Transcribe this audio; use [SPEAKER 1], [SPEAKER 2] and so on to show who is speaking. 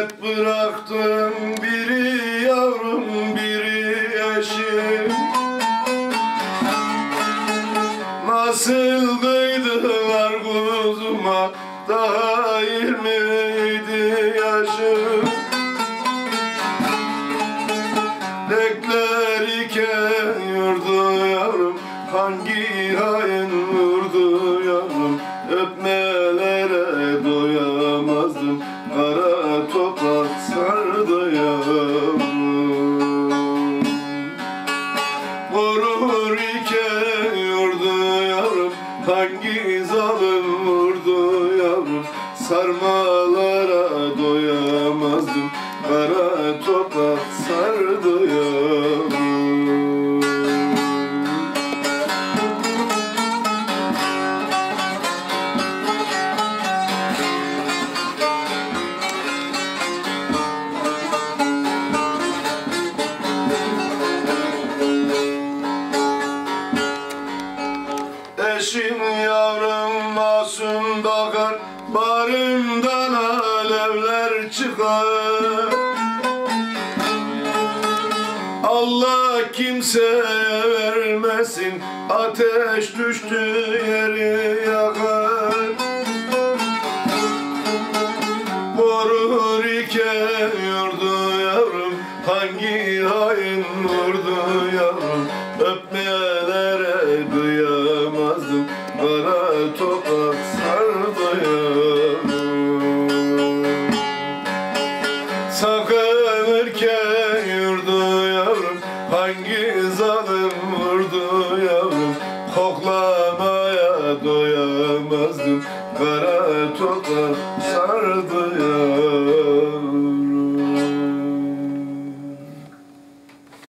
[SPEAKER 1] emanet bıraktım, biri yavrum biri eşim. Nasıl kıydılar kuzuma, daha 20'ydi yaşım. Bekler iken yurdu yavrum, hangi hain vurdu yavrum. Öpmelere doyamazdım, kara toprak sardı yavrum. Vurur iken yurdu yavrum, hangi zalim vurdu yavrum. Sarmalara doyamazdım, kara toprak sardı yavrum. Eşim yavrum masum bakar, bağrımdan alevler çıkar. Allah kimseye vermesin, ateş düştü yeri yakar. Vurur iken yurdu yavrum, hangi hain vurdu yavrum. Öpmelere duyamazdım, kara toprak sardı yavrum. Sakınırken yurdu yavrum, hangi zalim vurdu yavrum. Koklamaya doyamazdım, kara toprak sardı